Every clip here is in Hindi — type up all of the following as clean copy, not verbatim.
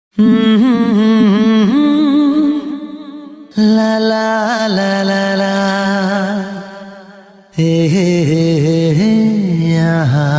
ला ला ला ला ला हे यहाँ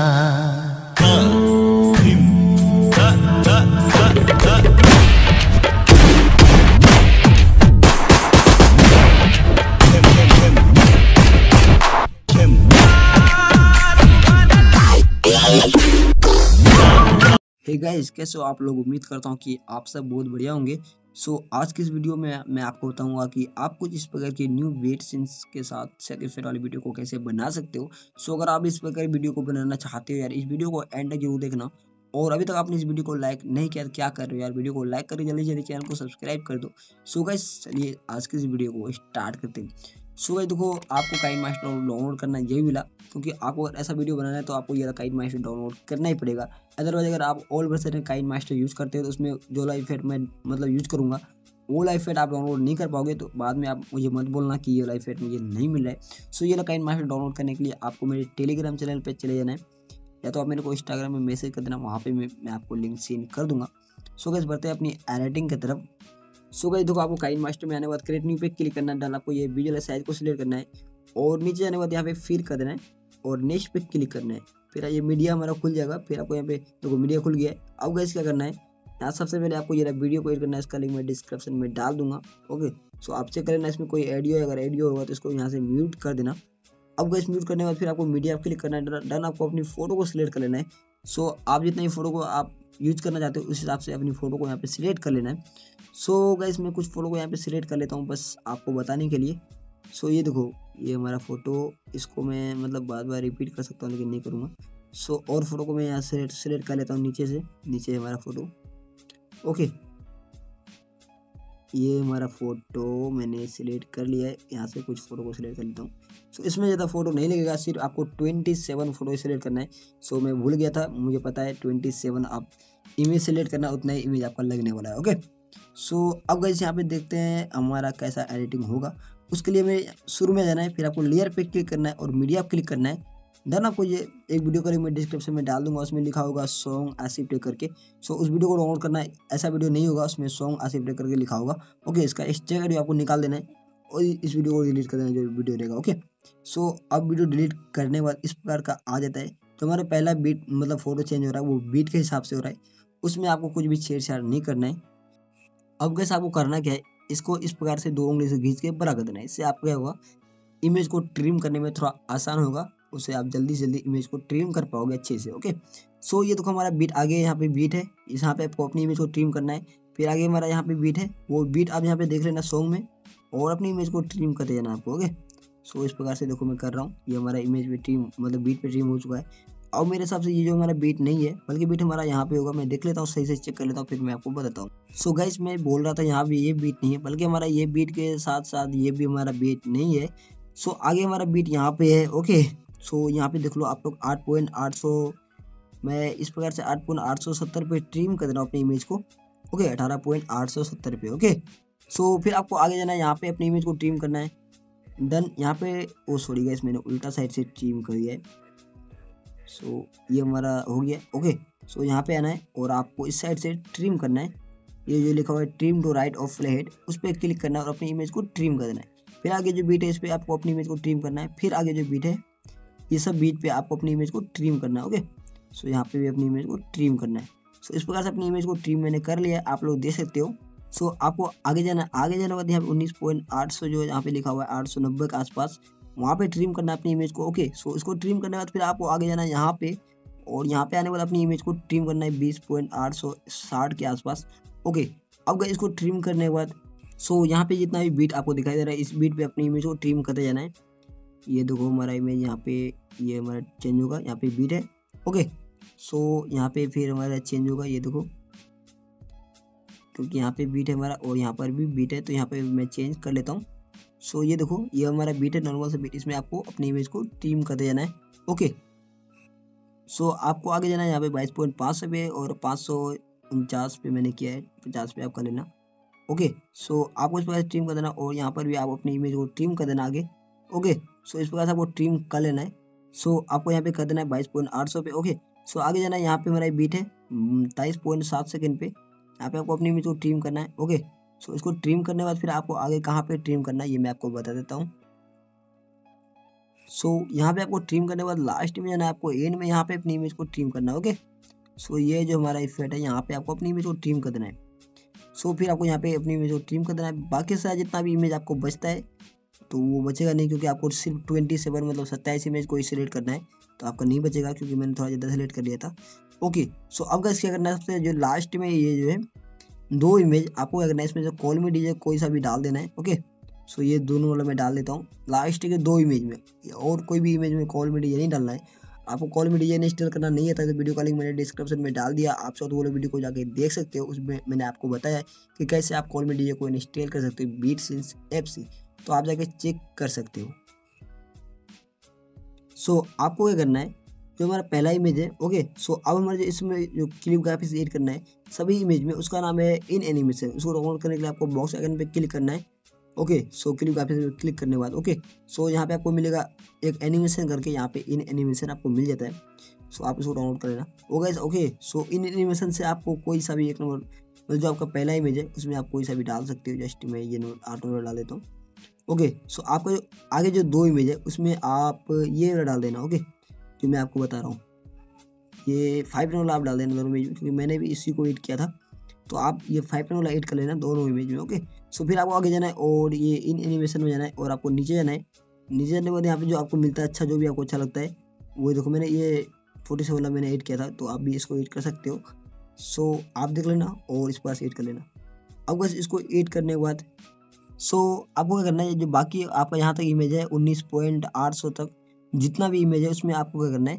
हे गाइस, कैसे हो आप लोग। उम्मीद करता हूँ कि आप सब बहुत बढ़िया होंगे। आज की इस वीडियो में मैं आपको बताऊंगा कि आप कुछ इस प्रकार के न्यू वेट सीन्स के साथ सेकंड फेयर वाली वीडियो को कैसे बना सकते हो। अगर आप इस प्रकार की वीडियो को बनाना चाहते हो यार, इस वीडियो को एंड तक जरूर देखना। और अभी तक आपने इस वीडियो को लाइक नहीं किया तो क्या कर रहे हो यार, वीडियो को लाइक करके जल्दी जल्दी चैनल को सब्सक्राइब कर दो। गाइस चलिए आज की इस वीडियो को स्टार्ट करते हैं। गाइस देखो, आपको काइनमास्टर डाउनलोड करना यही मिला, क्योंकि आपको अगर ऐसा वीडियो बनाना है तो आपको ये काइनमास्टर डाउनलोड करना ही पड़ेगा। अदरवाइज अगर आप ऑल वर्जन काइनमास्टर यूज़ करते हो तो उसमें जो लाइव इफेक्ट मैं मतलब यूज़ करूँगा वो लाइव इफेक्ट आप डाउनलोड नहीं कर पाओगे। तो बाद में आप मुझे मत बोलना कि ये लाइव इफेक्ट मुझे नहीं मिल रहा है। ये काइनमास्टर डाउनलोड करने के लिए आपको मेरे टेलीग्राम चैनल पर चले जाना है, या तो आप मेरे को इंस्टाग्राम में मैसेज कर देना, वहाँ पे मैं आपको लिंक सेंड कर दूंगा। गाइस बढ़ते हैं अपनी एडिटिंग की तरफ। गाइस देखो, आपको काइनमास्टर में आने के बाद क्रिएट न्यू पे क्लिक करना है। आपको ये विजुअल साइज को सिलेक्ट करना है और नीचे जाने के बाद यहाँ पे फिर कर देना है और नेक्स्ट पे क्लिक करना है। फिर ये मीडिया हमारा खुल जाएगा। फिर आपको यहाँ पे देखो मीडिया खुल गया है। अब गाइस क्या करना है, यहाँ सबसे पहले आपको ये वीडियो को एड करना है। इसका लिंक मैं डिस्क्रिप्शन में डाल दूंगा। ओके, आप चेक कर लेना इसमें कोई ऑडियो है, अगर ऑडियो होगा तो इसको यहाँ से म्यूट कर देना। अब गाइस म्यूट करने के बाद फिर आपको मीडिया क्लिक करना है। डन, आपको अपनी फोटो को सिलेक्ट कर लेना है। आप जितना ही फोटो को आप यूज करना चाहते हो उस हिसाब से अपनी फोटो को यहाँ पे सिलेक्ट कर लेना है। गाइस मैं कुछ फोटो को यहाँ पे सिलेक्ट कर लेता हूँ बस आपको बताने के लिए। ये देखो, ये हमारा फोटो, इसको मैं मतलब बार बार रिपीट कर सकता हूँ लेकिन नहीं करूँगा। और फोटो को मैं यहाँ से सिलेक्ट कर लेता हूँ नीचे से। नीचे हमारा फोटो, ओके, ये हमारा फोटो मैंने सिलेक्ट कर लिया है। यहाँ से कुछ फोटो को सिलेक्ट कर लेता हूँ। इसमें ज़्यादा फोटो नहीं लगेगा, सिर्फ आपको 27 फोटो सिलेक्ट करना है। मैं भूल गया था, मुझे पता है 27 आप इमेज सिलेक्ट करना, उतना ही इमेज आपका लगने वाला है। ओके, अब गाइस यहाँ पे देखते हैं हमारा कैसा एडिटिंग होगा। उसके लिए मैं शुरू में जाना है, फिर आपको लेयर पे क्लिक करना है और मीडिया क्लिक करना है। देन आपको ये एक वीडियो का लिंक मैं डिस्क्रिप्शन में डाल दूंगा, उसमें लिखा होगा सॉन्ग आसिफ टे करके। उस वीडियो को डाउनलोड करना है। ऐसा वीडियो नहीं होगा, उसमें सॉन्ग आसिफ टे करके लिखा होगा। ओके, इसका एक्स्ट्रा वीडियो आपको निकाल देना है और इस वीडियो को डिलीट कर देना जो वीडियो रहेगा। ओके, अब वीडियो डिलीट करने के बाद इस प्रकार का आ जाता है। तो हमारा पहला बीट मतलब फोटो चेंज हो रहा है, वो बीट के हिसाब से हो रहा है, उसमें आपको कुछ भी छेड़छाड़ नहीं करना है। अब गैस आपको करना क्या है, इसको इस प्रकार से 2 उंगली से खींच के बड़ा कर देना है। इससे आपको क्या होगा, इमेज को ट्रिम करने में थोड़ा आसान होगा, उससे आप जल्दी से जल्दी इमेज को ट्रिम कर पाओगे अच्छे से। ओके, ये देखो हमारा बीट आगे यहाँ पे बीट है, यहाँ पे आपको अपनी इमेज को ट्रिम करना है। फिर आगे हमारा यहाँ पे बीट है, वो बीट आप यहाँ पे देख लेना सॉन्ग में, और अपनी इमेज को ट्रिम करते जाना आपको। ओके, इस प्रकार से देखो मैं कर रहा हूँ, ये हमारा इमेज पे ट्रिम मतलब बीट पे ट्रिम हो चुका है। अब मेरे हिसाब से ये जो हमारा बीट नहीं है, बल्कि बीट हमारा यहाँ पे होगा। मैं देख लेता हूँ, सही से चेक कर लेता हूँ, फिर मैं आपको बताता हूँ। गाइस मैं बोल रहा था यहाँ पे ये बीट नहीं है, बल्कि हमारा ये बीट के साथ साथ ये भी हमारा बीट नहीं है। आगे हमारा बीट यहाँ पे है। ओके, यहाँ पे देख लो आप लोग 8.800, मैं इस प्रकार से 8.870 पे ट्रिम कर देना अपनी इमेज को। ओके, 18.870 पे। ओके, फिर आपको आगे जाना है, यहाँ पे अपनी इमेज को ट्रिम करना है। देन यहाँ पे सॉरी गाइस, मैंने उल्टा साइड से ट्रिम कर दिया है। ये हमारा हो गया। ओके, यहाँ पे आना है और आपको इस साइड से ट्रिम करना है। ये जो लिखा हुआ है trim to right of playhead, उस पर क्लिक करना है और अपनी इमेज को ट्रिम कर देना है। फिर आगे जो बीट है इस पर आपको अपनी इमेज को ट्रिम करना है। फिर आगे जो बीट है, ये सब बीट पे आपको अपनी इमेज को ट्रिम करना है। ओके, यहाँ पे भी अपनी इमेज को ट्रिम करना है। इस प्रकार से अपनी इमेज को ट्रिम मैंने कर लिया है, आप लोग देख सकते हो। आपको आगे जाना है। आगे जाने के बाद यहाँ पे 19.800 जो यहाँ पे लिखा हुआ है 890 के आसपास, वहाँ पे ट्रिम करना है अपनी इमेज को। ओके, इसको ट्रिम करने के बाद फिर आपको आगे जाना है यहाँ पे, और यहाँ पे आने के बाद अपनी इमेज को ट्रिम करना है 20.860 के आसपास। ओके, अब गए इसको ट्रिम करने के बाद यहाँ पे जितना भी बीट आपको दिखाई दे रहा है, इस बीट पे अपनी इमेज को ट्रिम करते जाना है। ये देखो हमारा इमेज यहाँ पे ये हमारा चेंज होगा, यहाँ पे बीट है। ओके, यहाँ पे फिर हमारा चेंज होगा, ये देखो, क्योंकि यहाँ पे बीट है हमारा और यहाँ पर भी बीट है, तो यहाँ पे मैं चेंज कर लेता हूँ। ये देखो, ये हमारा बीट है, नॉर्मल से बीट, इसमें आपको अपनी इमेज को ट्रिम करते जाना है। ओके, आपको आगे जाना है यहाँ पे 22.5 पे और 549 पे मैंने किया है, 50 पे आप कर लेना। ओके, आपको इस प्रकार से ट्रिम कर देना और यहाँ पर भी आप अपनी इमेज को ट्रिम कर देना आगे। ओके, इस प्रकार से आपको ट्रिम कर लेना है। आपको यहाँ पे कर देना है 22.800 पे। ओके, आगे जाना है, यहाँ पे हमारा बीट है 23.7 सेकेंड पे। यहाँ पे आपको अपनी इमेज को ट्रिम करना है। ओके, सो इसको ट्रिम करने के बाद फिर आपको आगे कहाँ पे ट्रिम करना है ये मैं आपको बता देता हूँ। सो यहाँ पे आपको ट्रिम करने के बाद लास्ट में जाना है, आपको एंड में यहाँ पे अपनी इमेज को ट्रिम करना है। ओके, सो ये जो हमारा इफेक्ट है यहाँ पे आपको अपनी इमेज को ट्रिम कर देना है। सो फिर आपको यहाँ पे अपनी इमेज को ट्रिम कर देना है। बाकी सारा जितना भी इमेज आपको बचता है तो वो बचेगा नहीं, क्योंकि आपको सिर्फ 27 मतलब 27 इमेज को ही सिलेक्ट करना है, तो आपका नहीं बचेगा क्योंकि मैंने थोड़ा ज़्यादा सिलेक्ट कर लिया था। ओके, सो अब गाइस क्या करना है, सबसे जो लास्ट में ये जो है 2 इमेज आपको क्या करना है, इसमें जो कॉल मी डीजे कोई सा भी डाल देना है। ओके, सो ये दोनों वाला मैं डाल देता हूँ लास्ट के 2 इमेज में, और कोई भी इमेज में कॉल मी डीजे नहीं डालना है। आपको कॉल मी डीजे इंस्टॉल करना नहीं आता तो वीडियो का लिंक मैंने डिस्क्रिप्शन में डाल दिया, आप चाहो तो वो वीडियो को जाके देख सकते हो। उसमें मैंने आपको बताया कि कैसे आप कॉल मी डीजे को इंस्टॉल कर सकते हो बीटसिंस ऐप से, तो आप जाके चेक कर सकते हो। सो आपको क्या करना है, जो हमारा पहला इमेज है। ओके, सो अब हमारे जो इसमें जो क्लिप ग्राफिक्स एड करना है सभी इमेज में, उसका नाम है इन एनिमेशन। उसको डाउनलोड करने के लिए आपको बॉक्स आइकन पे क्लिक करना है। ओके, सो क्लिप ग्राफिक्स पे क्लिक करने के बाद ओके, सो यहाँ पे आपको मिलेगा एक एनिमेशन करके, यहाँ पे इन एनिमेशन आपको मिल जाता है। सो आप इसको डाउनलोड कर लेना। ओके, सो इन एनिमेशन से आपको कोई सा भी एक नंबर, मतलब जो आपका पहला इमेज है उसमें आप कोई सा भी डाल सकते हो। जस्ट मैं ये ऑटो डाल देता हूँ। ओके, सो आपका जो आगे जो 2 इमेज है उसमें आप ये वाला डाल देना। ओके, जो मैं आपको बता रहा हूँ ये 5 वाला आप डाल देना दोनों इमेज में, क्योंकि मैंने भी इसी को एड किया था, तो आप ये 5 वाला एड कर लेना दोनों इमेज में। ओके, सो फिर आपको आगे जाना है और ये इन एनिमेशन में जाना है और आपको नीचे जाना है। नीचे जाने के बाद यहाँ पे जो आपको मिलता है अच्छा, जो भी आपको अच्छा लगता है वो देखो, मैंने ये 47 वाला मैंने एड किया था, तो आप भी इसको एड कर सकते हो। सो आप देख लेना और इस पास एड कर लेना। अब बस इसको एड करने के बाद आपको क्या करना है, जो बाकी आपका यहाँ तक इमेज है 19.800 तक जितना भी इमेज है उसमें आपको क्या करना है,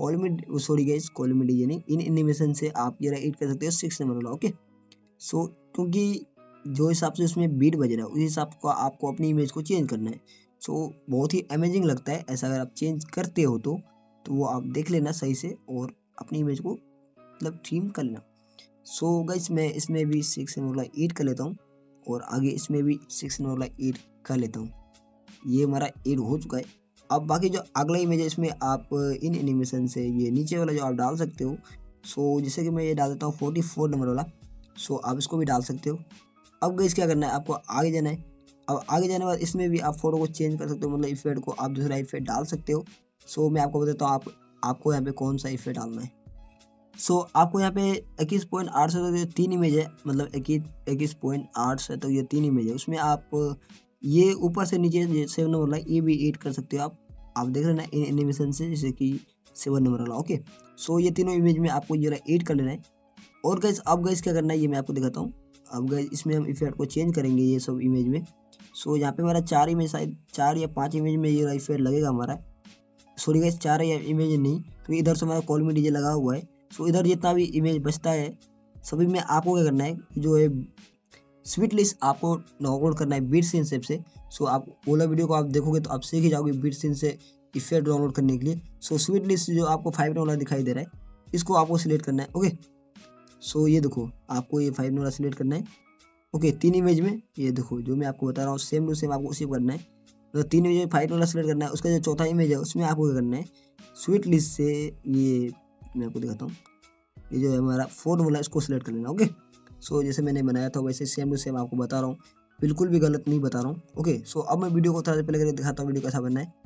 कॉल मी डीजे नहीं, इन एनिमेशन से आप ये एड कर सकते हो 6 नंबर वाला। ओके, सो क्योंकि जो हिसाब से उसमें बीट बज रहा है उस हिसाब का आपको अपनी इमेज को चेंज करना है। सो बहुत ही अमेजिंग लगता है ऐसा, अगर आप चेंज करते हो तो वो आप देख लेना सही से और अपनी इमेज को मतलब ट्रिम कर लेना। सो गाइस मैं इसमें भी 6 नंबर वाला एड कर लेता हूँ और आगे इसमें भी 6 नंबर वाला एड कर लेता हूँ। ये हमारा एड हो चुका है। अब बाकी जो अगला इमेज है इसमें आप इन एनिमेशन से ये नीचे वाला जो आप डाल सकते हो। सो जैसे कि मैं ये डाल देता हूँ 44 नंबर वाला, सो आप इसको भी डाल सकते हो। अब गाइस क्या करना है, आपको आगे जाना है। अब आगे जाने के बाद इसमें भी आप फोटो को चेंज कर सकते हो, मतलब इफेक्ट को आप दूसरा इफेक्ट डाल सकते हो। सो मैं आपको बताता हूँ आपको यहाँ पे कौन सा इफेक्ट डालना है। आपको यहाँ पे 21.8 तक जो 3 इमेज है, मतलब 21.8 तक ये 3 इमेज है, उसमें आप ये ऊपर से नीचे 7 नंबर वाला ये भी एड कर सकते हो। आप देख लेना इन एनिमेशन से, जैसे कि 7 नंबर वाला। ओके, सो ये तीनों इमेज में आपको ये ऐड कर लेना है। और गाइस अब गाइस क्या करना है ये मैं आपको दिखाता हूँ। अब गाइस इसमें हम इफेक्ट को चेंज करेंगे ये सब इमेज में। यहाँ पे हमारा 4 इमेज, शायद 4 या 5 इमेज में ये इफेक्ट लगेगा हमारा। सॉरी गाइस 4 या इमेज नहीं, क्योंकि इधर से हमारा कॉल मी डीजे लगा हुआ है। इधर जितना भी इमेज बचता है सभी में आपको क्या करना है, जो है स्वीट लिस्ट आपको डाउनलोड करना है बीटसिंस ऐप से। आप ओला वीडियो को आप देखोगे तो आप सीख ही जाओगे बीटसिंस से इफेक्ट डाउनलोड करने के लिए। स्वीट लिस्ट जो आपको 5 वाला दिखाई दे रहा है इसको आपको सिलेक्ट करना है। ओके, ये देखो आपको ये 5 वाला सिलेक्ट करना है। ओके, 3 इमेज में ये देखो जो मैं आपको बता रहा हूँ सेम टू सेम आपको उसी करना है। तो 3 इमेज में 5 वाला सिलेक्ट करना है। उसका जो चौथा इमेज है उसमें आपको क्या करना है, स्वीट लिस्ट से ये मैं आपको दिखाता हूँ, ये जो है हमारा 4 वाला इसको सिलेक्ट कर लेना। ओके, जैसे मैंने बनाया था वैसे सेम टू सेम आपको बता रहा हूँ, बिल्कुल भी गलत नहीं बता रहा हूँ। ओके, अब मैं वीडियो को थोड़ा पहले करके दिखाता हूँ वीडियो कैसा बनना है।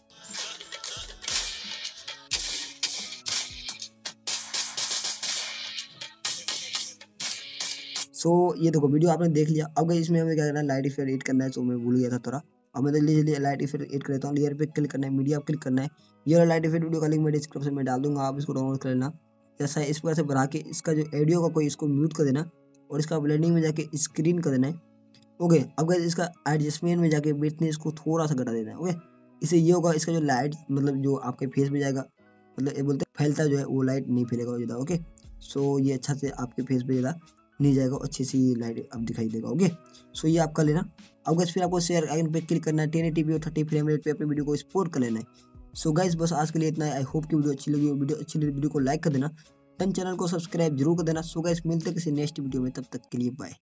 ये देखो वीडियो आपने देख लिया। अब इसमें हमें क्या करना है, लाइट इफेक्ट एड करना है, मैं भूल गया था थोड़ा। अब मैं जल्दी लाइट इफेक्ट एड कर लेता हूँ। लेयर पे क्लिक करना है, मीडिया पे क्लिक करना है। ये लाइट इफेक्ट वीडियो का लिंक मैं डिस्क्रिप्शन में डाल दूंगा, आप इसको डाउनलोड कर लेना। जैसा इस प्रकार से बढ़ा के इसका जो ऑडियो का कोई इसको म्यूट कर देना और इसका ब्लेंडिंग में जाके स्क्रीन कर देना है। ओके, अब इसका एडजस्टमेंट में जाके ब्राइटनेस को थोड़ा सा घटा देना है। ओके, इससे ये होगा इसका जो लाइट मतलब जो आपके फेस में जाएगा, मतलब ये बोलते हैं फैलता जो है वो लाइट नहीं फैलेगा ज़्यादा। ओके, ये अच्छा से आपके फेस पे ज़्यादा नहीं जाएगा, अच्छी सी लाइट अब दिखाई देगा। ओके, ये आप कर लेना। अब गाइस फिर आपको शेयर आइकन पे क्लिक करना है, 1080p और 30 फ्रेम रेट पे अपनी वीडियो को एक्सपोर्ट कर लेना है। गाइस बस आज के लिए इतना है। आई होप कि वीडियो अच्छी लगी हो। वीडियो को लाइक कर देना, चैनल को सब्सक्राइब जरूर कर देना। गाइस मिलते हैं किसी नेक्स्ट वीडियो में, तब तक के लिए बाय।